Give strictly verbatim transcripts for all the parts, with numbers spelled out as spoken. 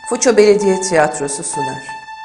Foça Belediye Tiyatrosu sunar.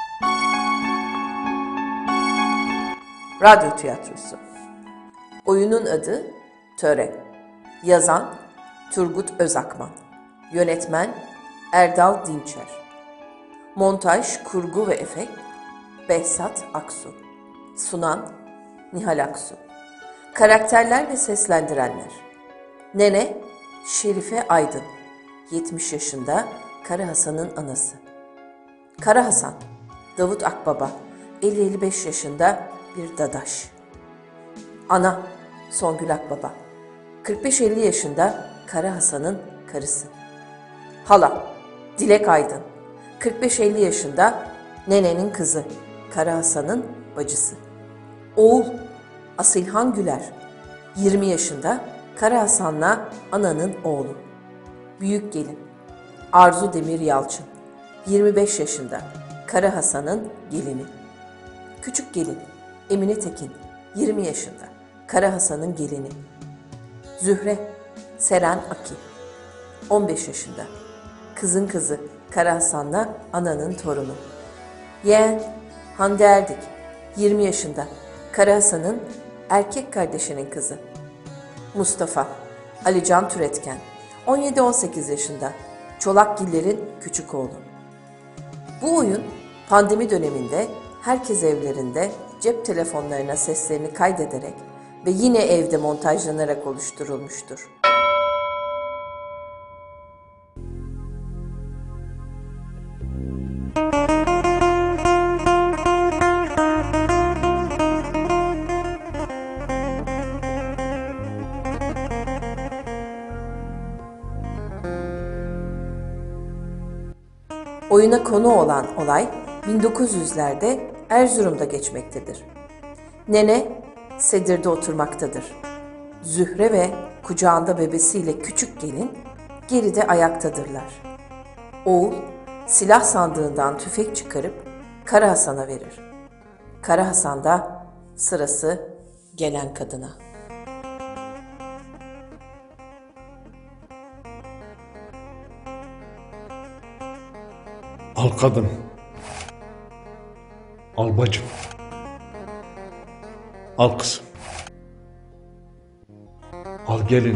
Radyo tiyatrosu. Oyunun adı Töre. Yazan Turgut Özakman. Yönetmen Erdal Dinçer. Montaj, kurgu ve efekt Behzat Aksu. Sunan Nihal Aksu. Karakterler ve seslendirenler: Nene Şerife Aydın, yetmiş yaşında, Kara Hasan'ın anası. Kara Hasan Davut Akbaba, elli elli beş yaşında, bir dadaş. Ana Songül Akbaba, kırk beş elli yaşında, Kara Hasan'ın karısı. Hala Dilek Aydın, kırk beş elli yaşında, nenenin kızı, Kara Hasan'ın bacısı. Oğul Asilhan Güler, yirmi yaşında, Kara Hasan'la ananın oğlu. Büyük gelin Arzu Demir Yalçın, yirmi beş yaşında, Kara Hasan'ın gelini. Küçük gelin Emine Tekin, yirmi yaşında, Kara Hasan'ın gelini. Zühre Seren Aki, on beş yaşında, kızın kızı, Kara Hasan'la ananın torunu. Yeğen Hande Erdik, yirmi yaşında, Kara Hasan'ın erkek kardeşinin kızı. Mustafa Alican Türetken, on yedi on sekiz yaşında, Çolakgiller'in küçük oğlu. Bu oyun pandemi döneminde herkes evlerinde cep telefonlarına seslerini kaydederek ve yine evde montajlanarak oluşturulmuştur. Oyuna konu olan olay bin dokuz yüzlerde Erzurum'da geçmektedir. Nene sedirde oturmaktadır. Zühre ve kucağında bebesiyle küçük gelin geride ayaktadırlar. Oğul silah sandığından tüfek çıkarıp Kara Hasan'a verir. Kara Hasan da sırası gelen kadına. Al kadın. Al bacım. Al kızım. Al gelin.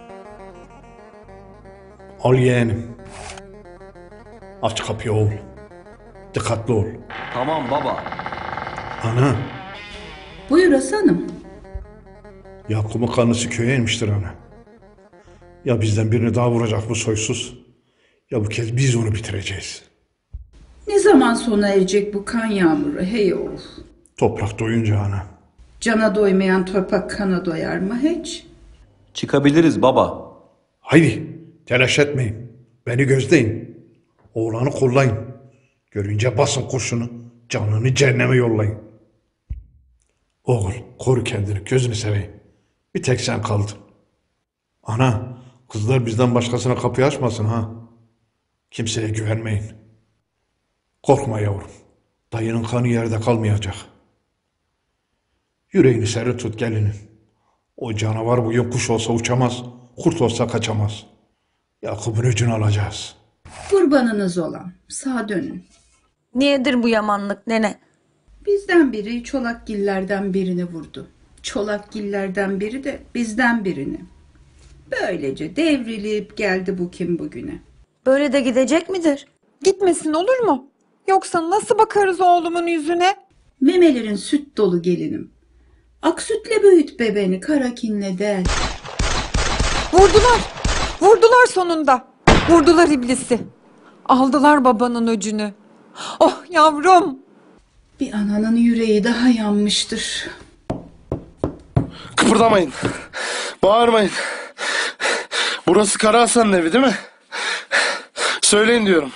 Al yeğenim. Aç kapıyı oğul. Dikkatli ol. Tamam baba. Ana. Buyur Hasan'ım. Yakup'un kanısı köye inmiştir ana. Ya bizden birini daha vuracak bu soysuz, ya bu kez biz onu bitireceğiz. Ne zaman sona erecek bu kan yağmuru hey oğul? Toprak doyunca ana. Cana doymayan toprak kana doyar mı hiç? Çıkabiliriz baba. Haydi telaş etmeyin. Beni gözleyin. Oğlanı kollayın. Görünce basın kurşunu. Canını cehenneme yollayın. Oğul koru kendini, gözünü seveyim. Bir tek sen kaldın. Ana, kızlar bizden başkasına kapıyı açmasın ha. Kimseye güvenmeyin. Korkma yavrum. Dayının kanı yerde kalmayacak. Yüreğini serin tut gelinin. O canavar bugün kuş olsa uçamaz, kurt olsa kaçamaz. Yakup'un öcünü alacağız. Kurbanınız olan sağa dönün. Niyedir bu yamanlık nene? Bizden biri Çolakgiller'den birini vurdu. Çolakgiller'den biri de bizden birini. Böylece devrilip geldi bu kim bugüne. Böyle de gidecek midir? Gitmesin olur mu? Yoksa nasıl bakarız oğlumun yüzüne? Memelerin süt dolu gelinim. Ak sütle büyüt bebeğini, kara kinle del. Vurdular. Vurdular sonunda. Vurdular iblisi. Aldılar babanın öcünü. Oh yavrum. Bir ananın yüreği daha yanmıştır. Kıpırdamayın. Bağırmayın. Burası Kara Hasan'ın evi değil mi? Söyleyin diyorum.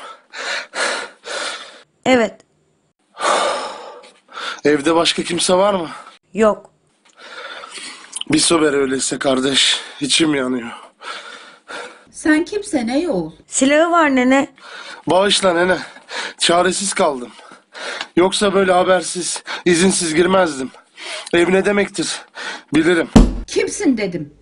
Evet. Evde başka kimse var mı? Yok. Bir sober öyleyse kardeş. İçim yanıyor. Sen kimsen ey oğul? Silahı var nene. Bağışla nene. Çaresiz kaldım. Yoksa böyle habersiz, izinsiz girmezdim. Ev ne demektir? Bilirim. Kimsin dedim.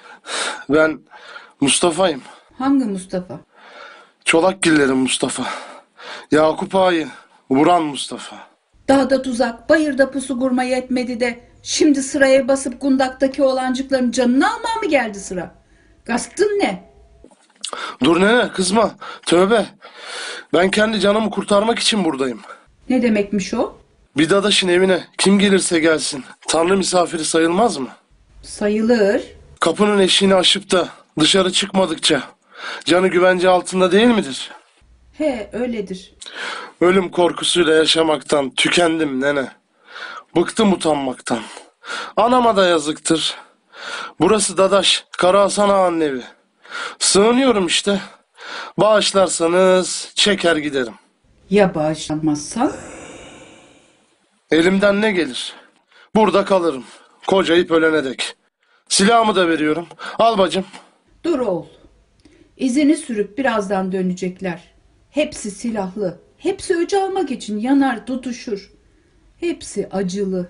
Ben Mustafa'yım. Hangi Mustafa? Çolakgiller'in Mustafa. Yakup Ağa'yı vuran Mustafa. Dağda tuzak, bayırda pusu kurma yetmedi de şimdi sıraya basıp kundaktaki oğlancıkların canını almaya mı geldi sıra? Kastın ne? Dur nene kızma. Tövbe. Ben kendi canımı kurtarmak için buradayım. Ne demekmiş o? Bir dadaşın evine kim gelirse gelsin Tanrı misafiri sayılmaz mı? Sayılır. Kapının eşiğini aşıp da dışarı çıkmadıkça canı güvence altında değil midir? He, öyledir. Ölüm korkusuyla yaşamaktan tükendim nene. Bıktım utanmaktan. Anama da yazıktır. Burası Dadaş, Kara Hasan Ağa'nın evi. Sığınıyorum işte. Bağışlarsanız çeker giderim. Ya bağışlanmazsan? Elimden ne gelir? Burada kalırım. Kocayıp ölene dek. Silahımı da veriyorum. Al bacım. Dur oğul. İzini sürüp birazdan dönecekler. Hepsi silahlı. Hepsi öcü almak için yanar tutuşur. Hepsi acılı.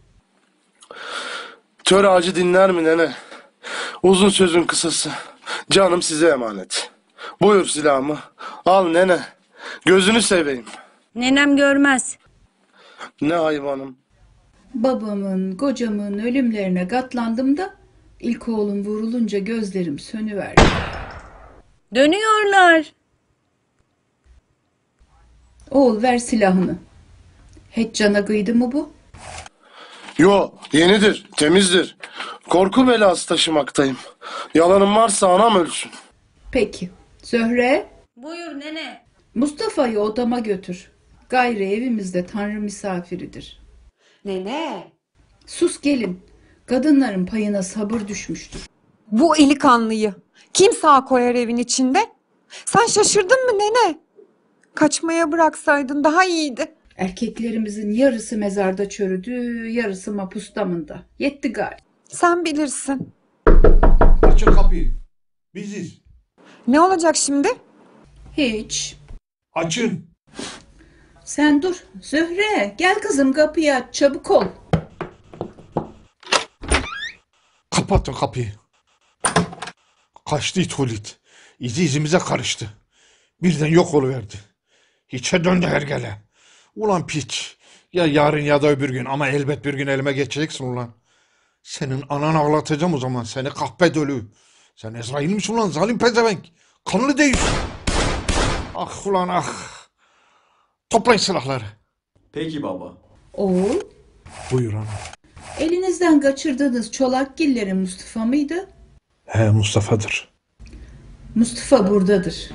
Töre acı dinler mi nene? Uzun sözün kısası. Canım size emanet. Buyur silahımı. Al nene. Gözünü seveyim. Nenem görmez. Ne hayvanım. Babamın, kocamın ölümlerine katlandım da ilk oğlum vurulunca gözlerim sönüverdi. Dönüyorlar. Oğul ver silahını. Hiç cana kıydı mı bu? Yo yenidir, temizdir. Korku belası taşımaktayım. Yalanım varsa anam ölsün. Peki. Zöhre, Buyur nene. Mustafa'yı odama götür. Gayrı evimizde Tanrı misafiridir. Nene. Sus gelin. Kadınların payına sabır düşmüştür. Bu eli kanlıyı kim sağ koyar evin içinde? Sen şaşırdın mı nene? Kaçmaya bıraksaydın daha iyiydi. Erkeklerimizin yarısı mezarda çürüdü, yarısı mapus damında. Yetti gari. Sen bilirsin. Açın kapıyı. Biziz. Ne olacak şimdi? Hiç. Açın. Sen dur. Zöhre, gel kızım kapıyı aç, çabuk ol. Kapatın kapıyı. Kaçtı itulit. İzi izimize karıştı. Birden yok oluverdi. Hiçe döndü hergele. Ulan piç. Ya yarın ya da öbür gün ama elbet bir gün elime geçeceksin ulan. Senin anan ağlatacağım o zaman seni kahpe dölü. Sen Ezrail misin ulan zalim pezevenk? Kanlı değilsin. Ah ulan ah. Toplayın silahları. Peki baba. Oğul, Buyur ana. elinizden kaçırdığınız çolakgillerin Mustafa mıydı? He Mustafa'dır. Mustafa buradadır.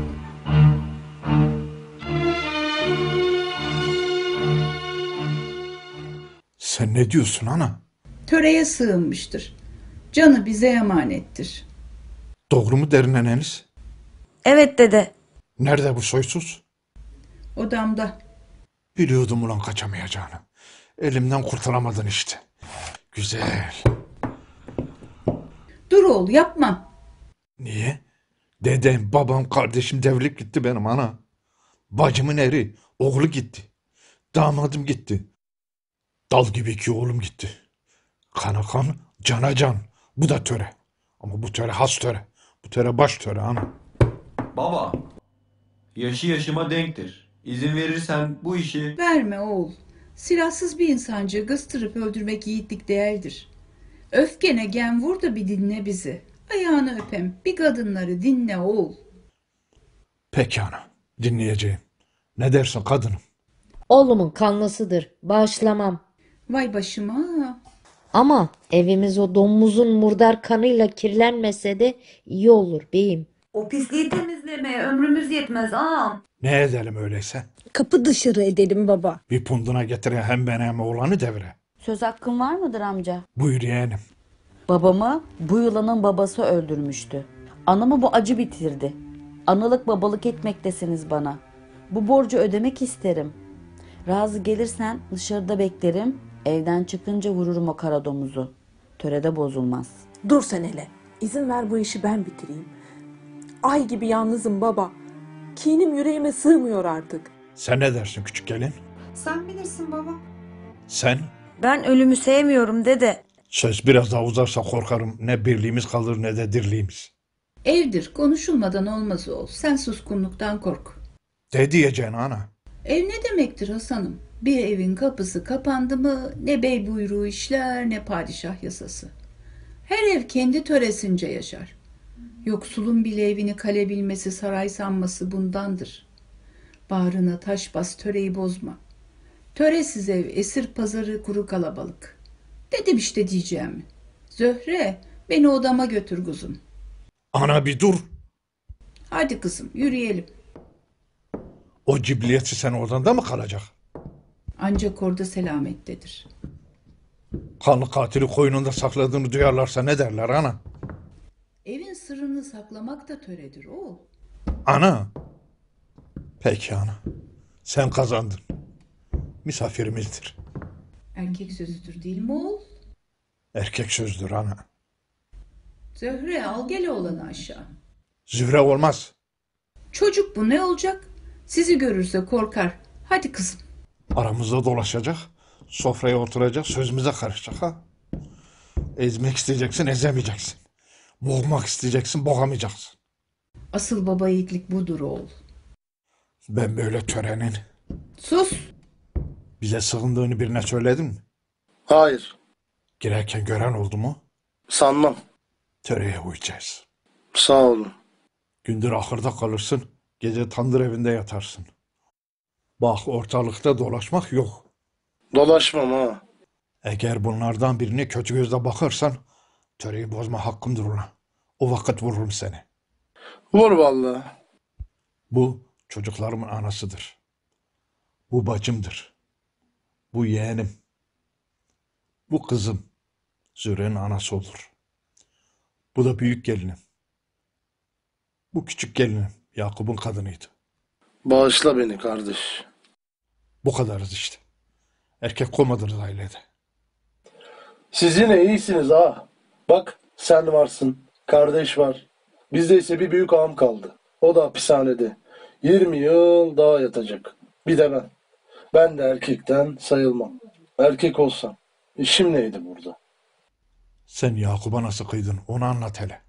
Sen ne diyorsun ana? Töreye sığınmıştır. Canı bize emanettir. Doğru mu derin neneniz? Evet dede. Nerede bu soysuz? Odamda. Biliyordum ulan kaçamayacağını. Elimden kurtulamadın işte. Güzel. Dur oğul yapma. Niye? Dedem, babam, kardeşim devrilip gitti benim ana. Bacımın eri, oğlu gitti. Damadım gitti. Dal gibi iki oğlum gitti. Kana kan, cana can. Bu da töre. Ama bu töre has töre. Bu töre baş töre ana. Baba. Yaşı yaşıma denktir. İzin verirsen bu işi... Verme oğul. Silahsız bir insancı kıstırıp öldürmek yiğitlik değildir. Öfkene gen vur da bir dinle bizi. Ayağını öpem. Bir kadınları dinle oğul. Peki ana, dinleyeceğim. Ne dersin kadınım? Oğlumun kanlısıdır. Bağışlamam. Vay başıma. Ama evimiz o domuzun murdar kanıyla kirlenmese de iyi olur beyim. O pisliği temizlemeye ömrümüz yetmez ağam. Ne edelim öyleyse? Kapı dışarı edelim baba. Bir punduna getire hem beni hem oğlanı devre. Söz hakkın var mıdır amca? Buyur yeğenim. Babamı bu yılanın babası öldürmüştü. Anamı bu acı bitirdi. Analık babalık etmektesiniz bana. Bu borcu ödemek isterim. Razı gelirsen dışarıda beklerim. Evden çıkınca vururum o kara domuzu. Törede bozulmaz. Dur sen hele. İzin ver bu işi ben bitireyim. Ay gibi yalnızım baba. Kinim yüreğime sığmıyor artık. Sen ne dersin küçük gelin? Sen bilirsin baba. Sen? Ben ölümü sevmiyorum dede. Söz biraz daha uzarsa korkarım ne birliğimiz kalır ne de dirliğimiz. Evdir. Konuşulmadan olmaz oğul. Sen suskunluktan kork. De diyeceksin ana. Ev ne demektir Hasan'ım? Bir evin kapısı kapandı mı ne bey buyruğu işler ne padişah yasası. Her ev kendi töresince yaşar. Yoksulun bile evini kale bilmesi, saray sanması bundandır. Bağrına taş bas, töreyi bozma. Töresiz ev, esir pazarı, kuru kalabalık. Dedim işte diyeceğimi. Zöhre, beni odama götür kuzum. Ana bir dur. Hadi kızım, yürüyelim. O cibiliyetçi sen odanda mı kalacak? Ancak orada selamettedir. Kanlı katili koynunda sakladığını duyarlarsa ne derler ana? Evin sırrını saklamak da töredir oğul. Ana. Peki ana. Sen kazandın. Misafirimizdir. Erkek sözüdür değil mi oğul? Erkek sözdür ana. Zöhre, al gel oğlanı aşağı. Zühre olmaz. Çocuk bu, ne olacak? Sizi görürse korkar. Hadi kızım. Aramızda dolaşacak. Sofraya oturacak. Sözümüze karışacak ha. Ezmek isteyeceksin, ezemeyeceksin. Boğmak isteyeceksin, boğamayacaksın. Asıl baba yiğitlik budur oğul. Ben böyle törenin Sus! bize sığındığını birine söyledin mi? Hayır. Girerken gören oldu mu? Sanmam. Töreye uyacağız. Sağ olun. Gündür ahırda kalırsın, gece tandır evinde yatarsın. Bak ortalıkta dolaşmak yok. Dolaşmam ha. Eğer bunlardan birine kötü gözle bakarsan, töreyi bozma hakkımdır ona. O vakit vururum seni. Vur vallahi. Bu çocuklarımın anasıdır. Bu bacımdır. Bu yeğenim. Bu kızım. Zühre'nin anası olur. Bu da büyük gelinim. Bu küçük gelinim. Yakup'un kadınıydı. Bağışla beni kardeş. Bu kadarız işte. Erkek olmadınız ailede. Siz yine iyisiniz ha. Bak sen varsın. Kardeş var. Bizde ise bir büyük ağam kaldı. O da hapishanede. yirmi yıl daha yatacak. Bir de ben. Ben de erkekten sayılmam. Erkek olsam işim neydi burada? Sen Yakup'a nasıl kıydın onu anlat hele.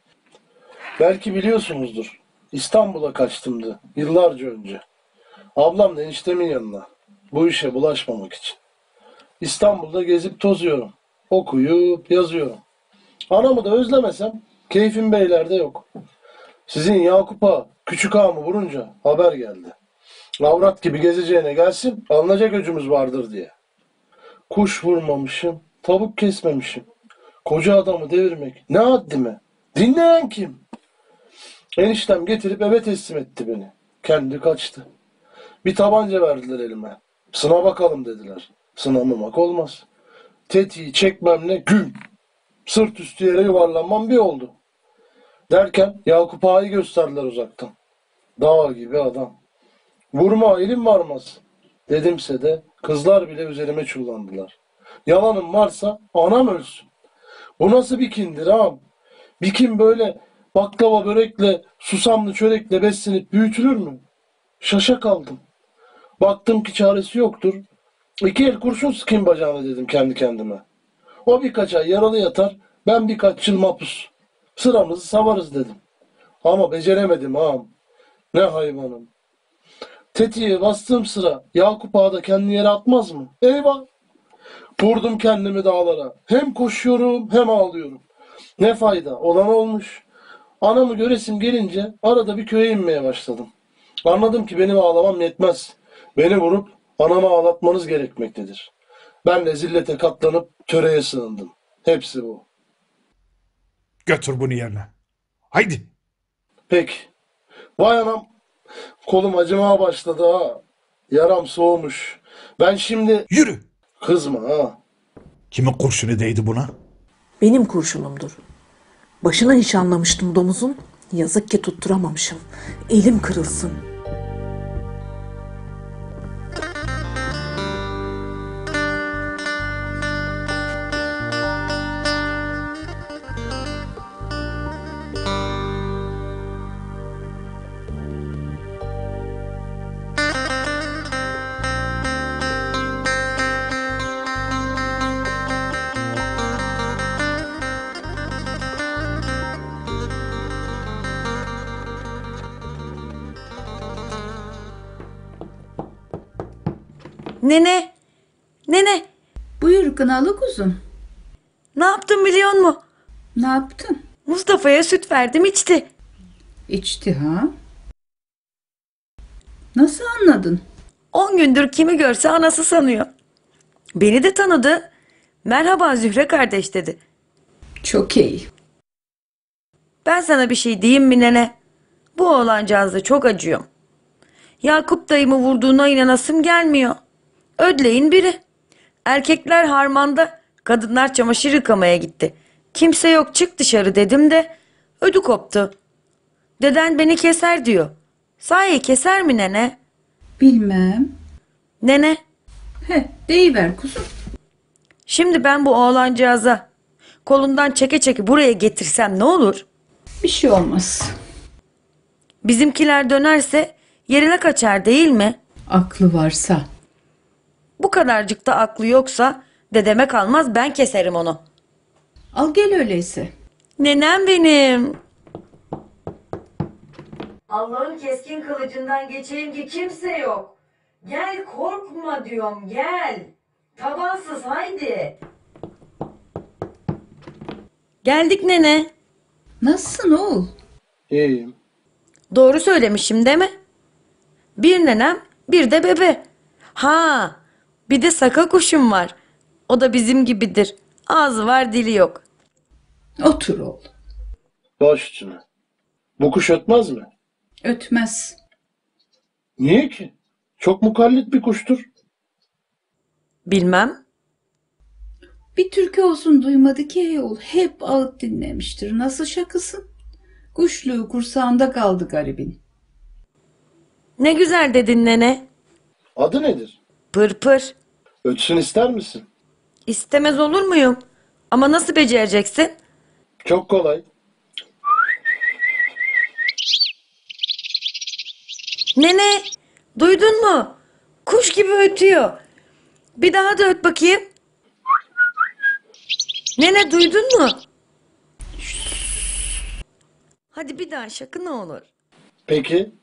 Belki biliyorsunuzdur. İstanbul'a kaçtımdı yıllarca önce. Ablamla eniştemin yanına. Bu işe bulaşmamak için. İstanbul'da gezip tozuyorum. Okuyup yazıyorum. Anamı da özlemesem keyfim beylerde yok. Sizin Yakup Ağa küçük ağamı vurunca haber geldi. Avrat gibi gezeceğine gelsin, alınacak öcümüz vardır diye. Kuş vurmamışım, tavuk kesmemişim. Koca adamı devirmek ne haddime? Dinleyen kim? Eniştem getirip eve teslim etti beni. Kendi kaçtı. Bir tabanca verdiler elime. Sına bakalım dediler. Sınamamak olmaz. Tetiği çekmemle güm. Sırt üstü yere yuvarlanmam bir oldu. Derken Yakup Ağa'yı gösterdiler uzaktan. Dağ gibi adam. Vurma elim varmaz. Dedimse de kızlar bile üzerime çullandılar. Yalanım varsa anam ölsün. Bu nasıl bir kindir ağam? Bir kin böyle baklava börekle, susamlı çörekle beslenip büyütülür mü? Şaşa kaldım. Baktım ki çaresi yoktur. İki el kurşun sıkayım bacağına dedim kendi kendime. O birkaç ay yaralı yatar, ben birkaç yıl mahpus. Sıramızı savarız dedim. Ama beceremedim ağam. Ne hayvanım. Tetiğe bastığım sıra Yakup Ağa da kendini yere atmaz mı? Eyvah! Vurdum kendimi dağlara. Hem koşuyorum hem ağlıyorum. Ne fayda, olan olmuş. Anamı göresim gelince arada bir köye inmeye başladım. Anladım ki benim ağlamam yetmez. Beni vurup anamı ağlatmanız gerekmektedir. Ben de zillete katlanıp töreye sığındım. Hepsi bu. Götür bunu yerine. Haydi. Peki. Vay anam. Kolum acımaya başladı ha. Yaram soğumuş. Ben şimdi... Yürü. Kızma ha. Kimin kurşunu değdi buna? Benim kurşunumdur. Başına nişanlamıştım domuzun. Yazık ki tutturamamışım. Elim kırılsın. Nene, nene, Buyur kınalı kuzum. ne yaptım biliyor musun? Ne yaptın? Mustafa'ya süt verdim içti. İçti ha? Nasıl anladın? On gündür kimi görse anası sanıyor. Beni de tanıdı. Merhaba Zühre kardeş dedi. Çok iyi. Ben sana bir şey diyeyim mi nene? Bu oğlancağıza çok acıyorum. Yakup dayımı vurduğuna inanasım gelmiyor. Ödleyin biri. Erkekler harmanda, kadınlar çamaşır yıkamaya gitti. Kimse yok çık dışarı dedim de ödü koptu. Deden beni keser diyor. Sahi keser mi nene? Bilmem. Nene, He, deyiver kuzum. şimdi ben bu oğlancağıza kolundan çeke çeke buraya getirsem ne olur? Bir şey olmaz. Bizimkiler dönerse yerine kaçar değil mi? Aklı varsa. Bu kadarcık da aklı yoksa dedeme kalmaz ben keserim onu. Al gel öyleyse. Nenem benim. Allah'ın keskin kılıcından geçeyim ki kimse yok. Gel korkma diyorum gel. Tabansız haydi. Geldik nene. Nasılsın oğul? İyiyim. Doğru söylemişim değil mi? Bir nenem bir de bebe. Ha bir de saka kuşum var. O da bizim gibidir. Ağzı var dili yok. Otur oğul. Baş üstüne. Bu kuş ötmez mi? Ötmez. Niye ki? Çok mukallit bir kuştur. Bilmem. Bir türkü olsun duymadı ki ey oğul. Hep ağıt dinlemiştir. Nasıl şakısın? Kuşluğu kursağında kaldı garibin. Ne güzel dedin nene. Adı nedir? Pırpır. Ötsün ister misin? İstemez olur muyum? Ama nasıl becereceksin? Çok kolay. Nene, duydun mu? Kuş gibi ötüyor. Bir daha da öt bakayım. Nene duydun mu? Hadi bir daha şaka ne olur. Peki.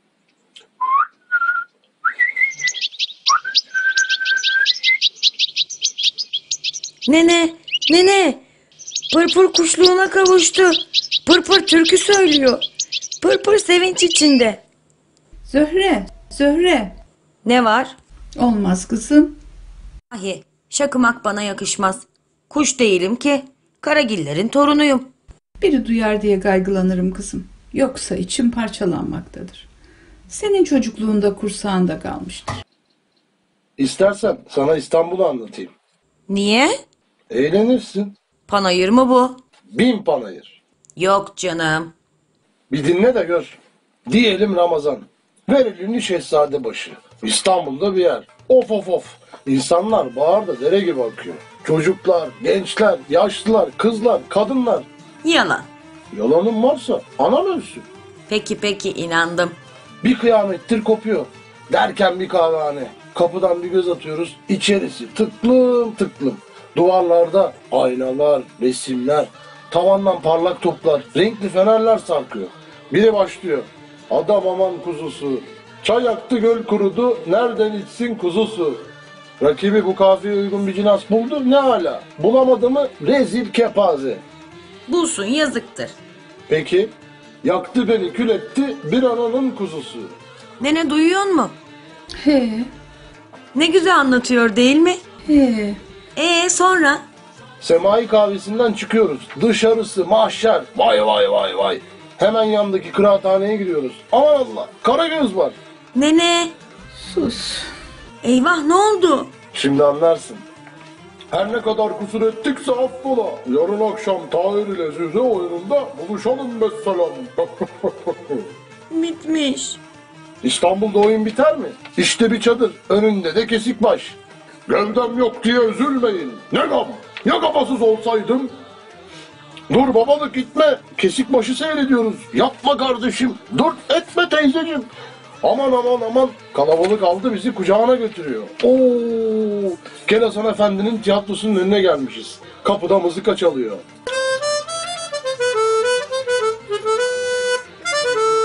Nene, nene. Pırpır kuşluğuna kavuştu. Pırpır türkü söylüyor. Pırpır sevinç içinde. Zöhre, Zöhre. Ne var? Olmaz kızım. Ahi, şakımak bana yakışmaz. Kuş değilim ki. Karagillerin torunuyum. Biri duyar diye kaygılanırım kızım. Yoksa içim parçalanmaktadır. Senin çocukluğunda kursağında kalmıştır. İstersen sana İstanbul'u anlatayım. Niye? Eğlenirsin. Panayır mı bu? Bin panayır. Yok canım. Bir dinle de gör. Diyelim Ramazan. Ver elini Şehzadebaşı. İstanbul'da bir yer. Of of of. İnsanlar baharda dere gibi akıyor. Çocuklar, gençler, yaşlılar, kızlar, kadınlar. Yalan. Yalanın varsa anan ölsün. Peki peki inandım. Bir kıyamettir kopuyor. Derken bir kahvehane. Kapıdan bir göz atıyoruz. İçerisi tıklım tıklım. Duvarlarda aynalar, resimler, tavandan parlak toplar, renkli fenerler sarkıyor. Biri başlıyor. Adam aman kuzusu. Çay yaktı göl kurudu. Nereden içsin kuzusu? Rakibi bu kafiye uygun bir cinas buldu. Ne hala? Bulamadı mı rezil kepaze. Bulsun yazıktır. Peki. Yaktı beni kül etti bir ananın kuzusu. Nene duyuyor mu? He, Ne güzel anlatıyor değil mi? he. Ee sonra? Semai kahvesinden çıkıyoruz. Dışarısı mahşer. Vay vay vay vay. Hemen yandaki kıraathaneye gidiyoruz. Aman Allah. Karagöz var. Nene. Sus. Eyvah ne oldu? Şimdi anlarsın. Her ne kadar kusur ettikse affola. Yarın akşam Tahir ile Zühre oyununda buluşalım mesela. Bitmiş. İstanbul'da oyun biter mi? İşte bir çadır. Önünde de kesik baş. Gövdem yok diye üzülmeyin. Ne gam? Ya kafasız olsaydım? Dur babalık gitme. Kesik başı seyrediyoruz. Yapma kardeşim. Dur etme teyzeciğim. Aman aman aman. Kalabalık aldı bizi kucağına götürüyor. Oo, Gel Hasan Efendi'nin tiyatrosunun önüne gelmişiz. Kapıda mızıka çalıyor.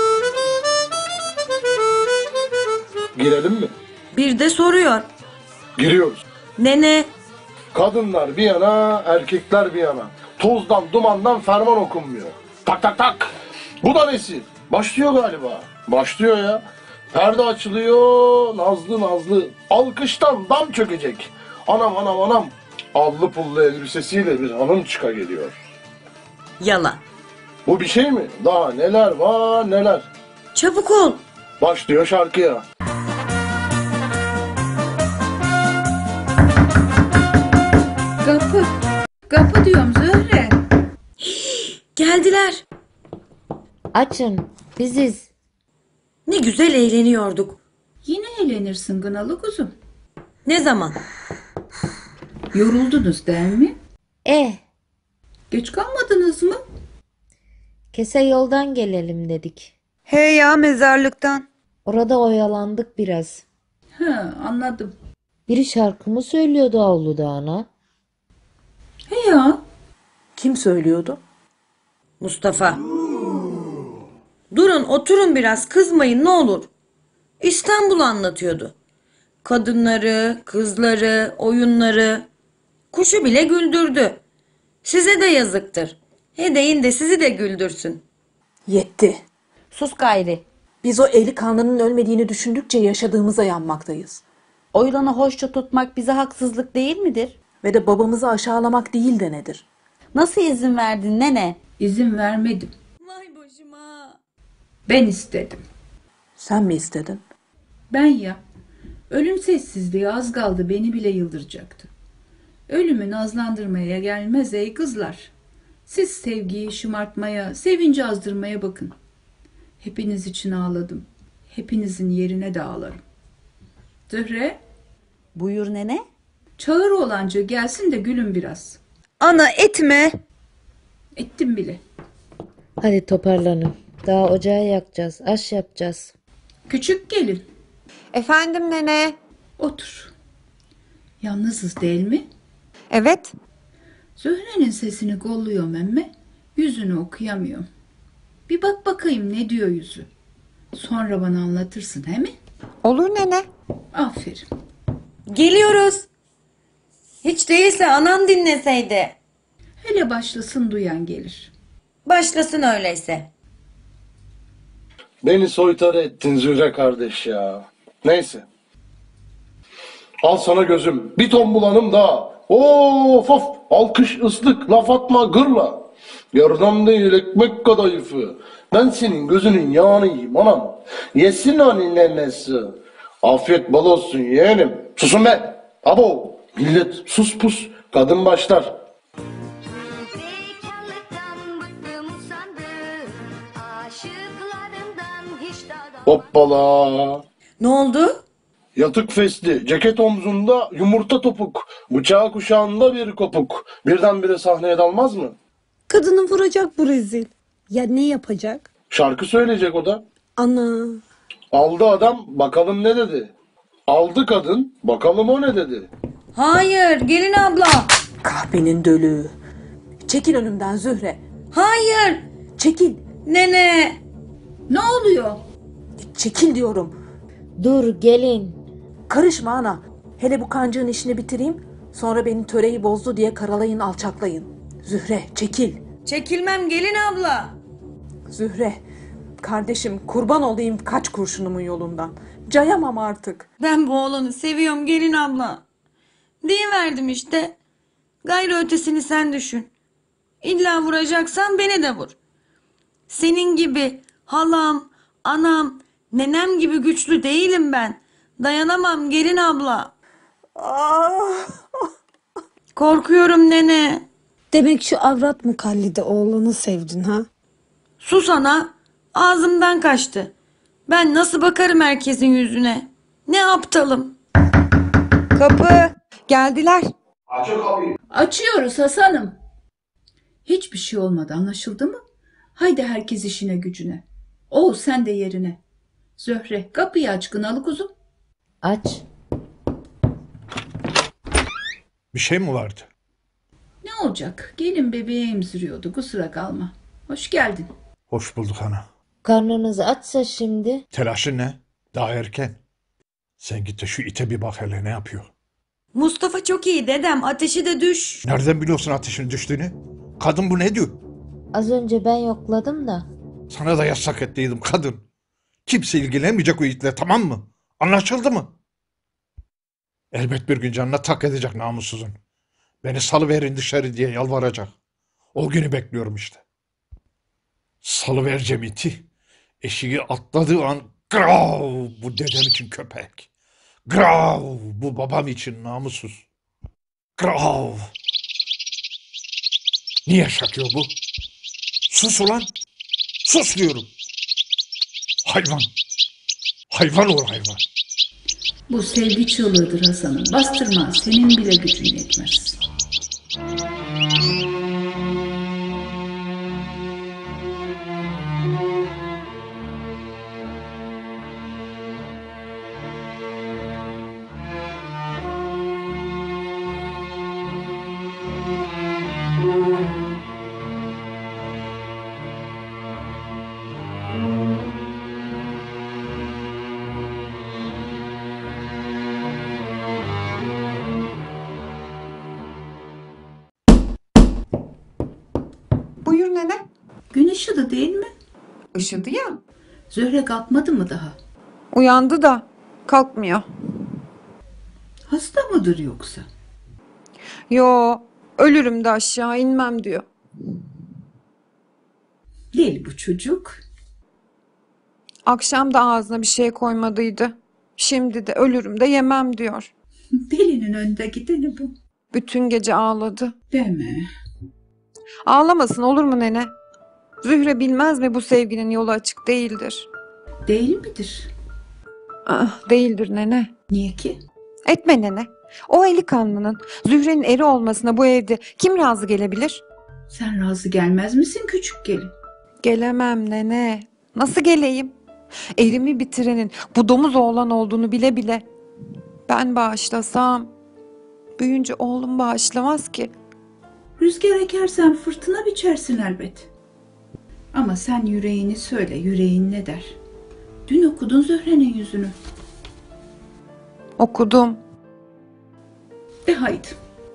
Girelim mi? Bir de soruyor. Giriyoruz. Nene. Kadınlar bir yana, erkekler bir yana. Tozdan, dumandan ferman okunmuyor. Tak tak tak. Bu da nesi? Başlıyor galiba. Başlıyor ya. Perde açılıyor, nazlı nazlı. Alkıştan dam çökecek. Anam anam anam. Allı pullu elbisesiyle bir hanım çıka geliyor. Yalan. Bu bir şey mi? Daha neler var neler. Çabuk ol. Başlıyor şarkıya. Kapı. Kapı diyorum Zühre. Geldiler. Açın. Biziz. Ne güzel eğleniyorduk. Yine eğlenirsin gınalı kuzum. Ne zaman? Yoruldunuz değil mi? Eh. Geç kalmadınız mı? Kese yoldan gelelim dedik. He ya mezarlıktan. Orada oyalandık biraz. He anladım. Biri şarkımı söylüyordu avluda ana. He ya. Kim söylüyordu? Mustafa. Durun oturun biraz kızmayın ne olur. İstanbul anlatıyordu. Kadınları, kızları, oyunları. Kuşu bile güldürdü. Size de yazıktır. He deyin de sizi de güldürsün. Yetti. Sus gayri. Biz o eli kanlının ölmediğini düşündükçe yaşadığımıza yanmaktayız. O yılanı hoşça tutmak bize haksızlık değil midir? Ve de babamızı aşağılamak değil de nedir? Nasıl izin verdin nene? İzin vermedim. Vay başıma. Ben istedim. Sen mi istedin? Ben ya. Ölüm sessizliği az kaldı beni bile yıldıracaktı. Ölümü nazlandırmaya gelmez ey kızlar. Siz sevgiyi şımartmaya, sevinci azdırmaya bakın. Hepiniz için ağladım. Hepinizin yerine de ağlarım. Zühre, Buyur nene. çağır oğlanca gelsin de gülün biraz. Ana etme. Ettim bile. Hadi toparlanın. Daha ocağı yakacağız. Aş yapacağız. Küçük gelin. Efendim nene. Otur. Yalnızız değil mi? Evet. Zühre'nin sesini kolluyorum emme. Yüzünü okuyamıyorum. Bir bak bakayım ne diyor yüzü. Sonra bana anlatırsın he mi? Olur nene. Aferin. Geliyoruz. Hiç değilse anam dinleseydi. Hele başlasın duyan gelir. Başlasın öyleyse. Beni soytarı ettin Zühre kardeş ya. Neyse. Al sana gözüm. Bir ton bulanım daha. Of of. Alkış ıslık. Laf atma gırla. Yardım değil ekmek kadayıfı. Ben senin gözünün yağını yiyeyim anam. Yesin hani nenesi. Afiyet bal olsun yeğenim. Susun be. Abo. Millet sus pus. Kadın başlar. Hoppala. Ne oldu? Yatık fesli, ceket omzunda, yumurta topuk, bıçağı kuşağında bir kopuk. Birdenbire sahneye dalmaz mı? Kadını vuracak bu rezil. Ya ne yapacak? Şarkı söyleyecek o da. Ana. Aldı adam, bakalım ne dedi. Aldı kadın, bakalım o ne dedi. Hayır gelin abla. Kahvenin dölü. Çekil önümden Zühre. Hayır. Çekil. Nene. Ne oluyor? Çekil diyorum. Dur gelin. Karışma ana. Hele bu kancığın işini bitireyim. Sonra beni töreyi bozdu diye karalayın alçaklayın. Zühre çekil. Çekilmem gelin abla. Zühre. Kardeşim kurban olayım kaç kurşunumun yolundan. Cayamam artık. Ben bu oğlanı seviyorum gelin abla. Deyiverdim işte. Gayrı ötesini sen düşün. İlla vuracaksan beni de vur. Senin gibi halam, anam, nenem gibi güçlü değilim ben. Dayanamam gelin abla. Ah. Korkuyorum nene. Demek şu avrat mukallide oğlanı sevdin ha? Sus ana. Ağzımdan kaçtı. Ben nasıl bakarım herkesin yüzüne? Ne aptalım. Kapı. Geldiler. Açıyoruz Hasan'ım. Hiçbir şey olmadı anlaşıldı mı? Haydi herkes işine gücüne. Oğuz sen de yerine. Zöhre kapıyı aç kınalı kuzum. Aç. Bir şey mi vardı? Ne olacak? Gelin bebeği emziriyordu kusura kalma. Hoş geldin. Hoş bulduk ana. Karnınız açsa şimdi. Telaşı ne? Daha erken. Sen git de şu ite bir bak hele ne yapıyor. Mustafa çok iyi dedem. Ateşi de düş. Nereden biliyorsun ateşin düştüğünü? Kadın bu ne diyor? Az önce ben yokladım da. Sana da yasak ettiydim kadın. Kimse ilgilenmeyecek o itle, tamam mı? Anlaşıldı mı? Elbet bir gün canına tak edecek namussuzun. Beni salıverin dışarı diye yalvaracak. O günü bekliyorum işte. Salıvereceğim iti. Eşiği atladığı an grav, bu dedem için köpek. Grav, bu babam için namussuz. Grav. Niye şakıyor bu? Sus ulan. Sus diyorum. Hayvan. Hayvan ol hayvan. Bu sevgi çığlığıdır Hasan'ım. Bastırma, senin bile gücün yetmez. Buyur nene. Gün ışıdı değil mi? Işıdı ya. Zöhre kalkmadı mı daha? Uyandı da kalkmıyor. Hasta mıdır yoksa? Yo, ölürüm de aşağı inmem diyor. Deli bu çocuk. Akşam da ağzına bir şey koymadıydı. Şimdi de ölürüm de yemem diyor. Delinin önde gideni bu. Bütün gece ağladı. Deme. Ağlamasın olur mu nene? Zühre bilmez mi bu sevginin yolu açık değildir. Değil midir? Ah, değildir nene. Niye ki? Etme nene. O eli kanlının Zühre'nin eri olmasına bu evde kim razı gelebilir? Sen razı gelmez misin küçük gelin? Gelemem nene. Nasıl geleyim? Erimi bitirenin bu domuz oğlan olduğunu bile bile ben bağışlasam büyüyünce oğlum bağışlamaz ki. Rüzgar ekersen fırtına biçersin elbet. Ama sen yüreğini söyle, yüreğin ne der? Dün okudun Zöhre'nin yüzünü. Okudum. De haydi.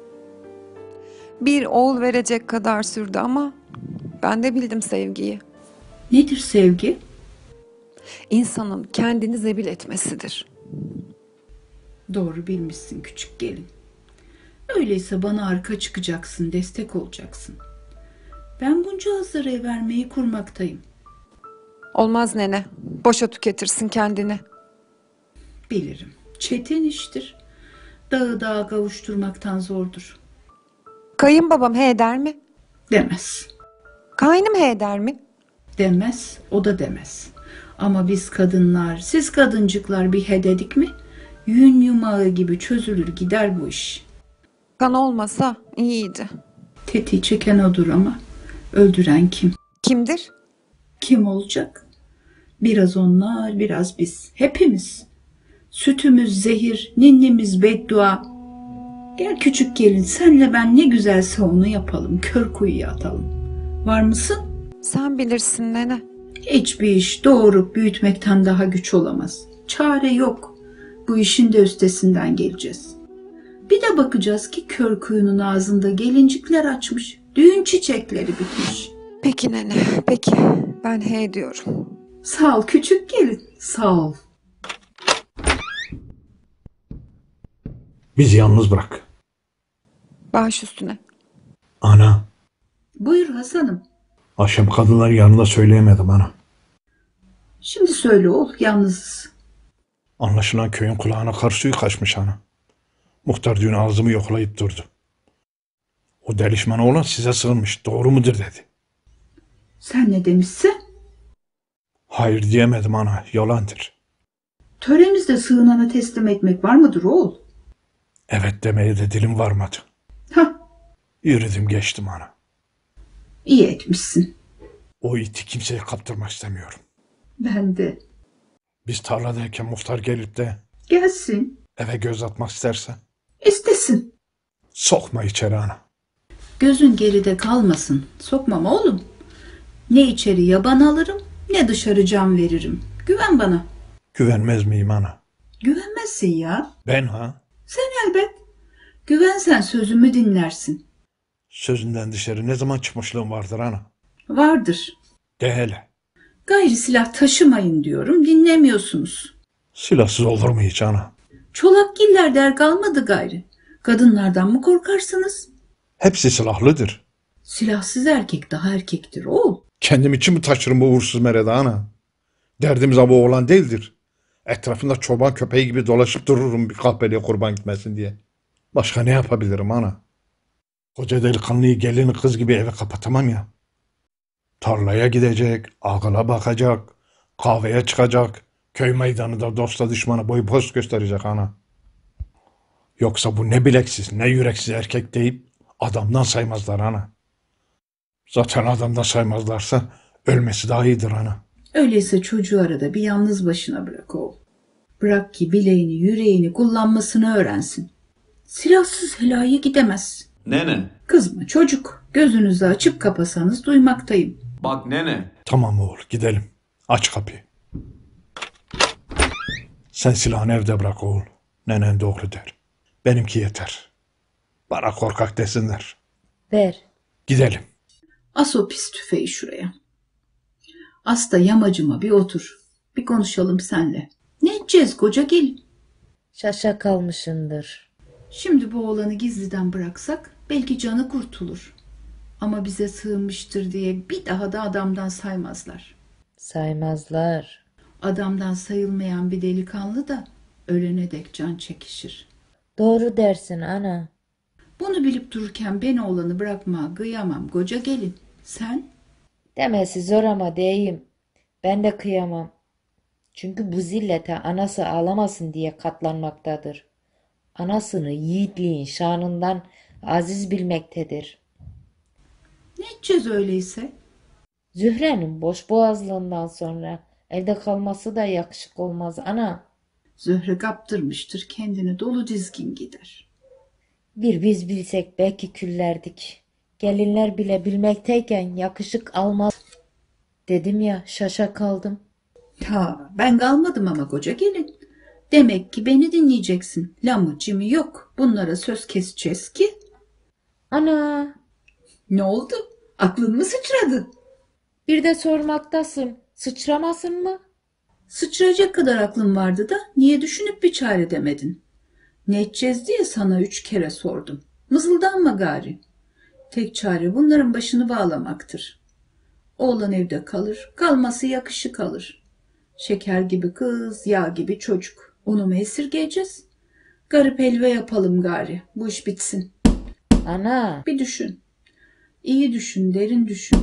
Bir oğul verecek kadar sürdü ama ben de bildim sevgiyi. Nedir sevgi? İnsanın kendini zebil etmesidir. Doğru bilmişsin küçük gelin. Öyleyse bana arka çıkacaksın, destek olacaksın. Ben bunca hazır ev vermeyi kurmaktayım. Olmaz nene. Boşa tüketirsin kendini. Bilirim. Çetin iştir. Dağı dağa kavuşturmaktan zordur. Kayınbabam he der mi? Demez. Kaynım he der mi? Demez, o da demez. Ama biz kadınlar, siz kadıncıklar bir he dedik mi? Yün yumağı gibi çözülür gider bu iş. Kan olmasa iyiydi. Tetiği çeken odur ama öldüren kim? Kimdir? Kim olacak? Biraz onlar, biraz biz. Hepimiz. Sütümüz zehir, ninnimiz beddua. Gel küçük gelin, senle ben ne güzelse onu yapalım. Kör kuyuya atalım. Var mısın? Sen bilirsin nene. Hiçbir iş doğurup büyütmekten daha güç olamaz. Çare yok. Bu işin de üstesinden geleceğiz. Bir de bakacağız ki kör kuyunun ağzında gelincikler açmış. Düğün çiçekleri bitmiş. Peki nene, peki. Ben he diyorum. Sağ ol küçük gelin, sağ ol. Bizi yalnız bırak. Baş üstüne. Ana. Buyur Hasan'ım. Akşam kadınlar yanında söyleyemedim ana. Şimdi söyle oğul, yalnızız. Anlaşılan köyün kulağına kar suyu kaçmış ana. Muhtar dün ağzımı yoklayıp durdu. O delişman oğlan size sığınmış, doğru mudur dedi. Sen ne demişsin? Hayır diyemedim ana, yalandır. Töremizde sığınanı teslim etmek var mıdır oğul? Evet demeye de dilim varmadı. Hah, Yürüdüm geçtim ana. iyi etmişsin. O iti kimseye kaptırmak istemiyorum. Ben de. Biz tarladayken muhtar gelip de Gelsin, eve göz atmak isterse istesin. sokma içeri ana. Gözün geride kalmasın. Sokmam oğlum. Ne içeri yaban alırım, ne dışarı can veririm. Güven bana. Güvenmez miyim ana? Güvenmezsin ya. Ben ha? Sen elbet. Güvensen sözümü dinlersin. Sözünden dışarı ne zaman çıkmışlığın vardır ana? Vardır. De hele. Gayri silah taşımayın diyorum, dinlemiyorsunuz. Silahsız olur mu hiç ana? Çolakgiller der kalmadı gayrı. Kadınlardan mı korkarsınız? Hepsi silahlıdır. Silahsız erkek daha erkektir oğul. Kendim için mi taşırım bu uğursuz merede ana? Derdimiz bu oğlan değildir. Etrafında çoban köpeği gibi dolaşıp dururum bir kahpeliğe kurban gitmesin diye. Başka ne yapabilirim ana? Koca delikanlıyı gelini kız gibi eve kapatamam ya. Tarlaya gidecek, ağına bakacak, kahveye çıkacak, köy meydanında dosta düşmana boy post gösterecek ana. Yoksa bu ne bileksiz ne yüreksiz erkek deyip adamdan saymazlar ana. Zaten adamdan saymazlarsa ölmesi daha iyidir ana. Öyleyse çocuğu arada bir yalnız başına bırak oğul. Bırak ki bileğini, yüreğini kullanmasını öğrensin. Silahsız helaya gidemez. Nene. Kızma çocuk. Gözünüzü açıp kapasanız duymaktayım. Bak nene. Tamam oğul gidelim. Aç kapıyı. Sen silahını evde bırak oğul. Nenen doğru der. Benimki yeter. Bana korkak desinler. Ver. Gidelim. As o pis tüfeği şuraya. As da yamacıma bir otur. Bir konuşalım senle. Ne edeceğiz koca gelin? Şaşa kalmışındır. Şimdi bu oğlanı gizliden bıraksak belki canı kurtulur. Ama bize sığınmıştır diye bir daha da adamdan saymazlar. Saymazlar. Adamdan sayılmayan bir delikanlı da ölene dek can çekişir. Doğru dersin ana. Bunu bilip dururken ben oğlanı bırakmaya kıyamam koca gelin. Sen? Demesi zor ama deyim. Ben de kıyamam. Çünkü bu zillete anası ağlamasın diye katlanmaktadır. Anasını yiğitliğin şanından aziz bilmektedir. Ne edeceğiz öyleyse? Zühre'nin boş boğazlığından sonra evde kalması da yakışık olmaz ana. Zühre kaptırmıştır kendini, dolu dizgin gider. Bir biz bilsek belki küllerdik. Gelinler bile bilmekteyken yakışık almaz. Dedim ya şaşa kaldım. Ha, ben kalmadım ama koca gelin. Demek ki beni dinleyeceksin. Lamı cimi yok. Bunlara söz keseceğiz ki. Ana. Ne oldu? Aklın mı sıçradı? Bir de sormaktasın. Sıçramasın mı? Sıçrayacak kadar aklın vardı da niye düşünüp bir çare demedin? Ne edeceğiz diye sana üç kere sordum. Mızıldanma gari. Tek çare bunların başını bağlamaktır. Oğlan evde kalır, kalması yakışık alır. Şeker gibi kız, yağ gibi çocuk. Onu mu esirgeyeceğiz? Garip helva yapalım gari. Bu iş bitsin. Ana. Bir düşün. İyi düşün, derin düşün.